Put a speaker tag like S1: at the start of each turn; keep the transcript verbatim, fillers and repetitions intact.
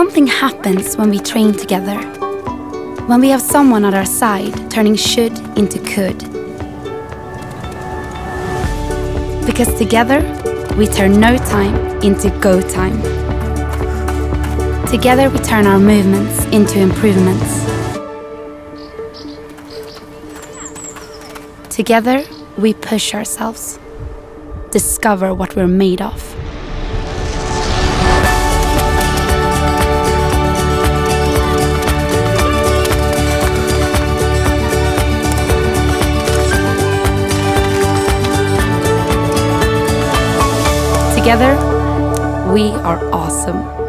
S1: Something happens when we train together. When we have someone at our side, turning should into could. Because together, we turn no time into go time. Together, we turn our movements into improvements. Together, we push ourselves, discover what we're made of. Together, we are awesome.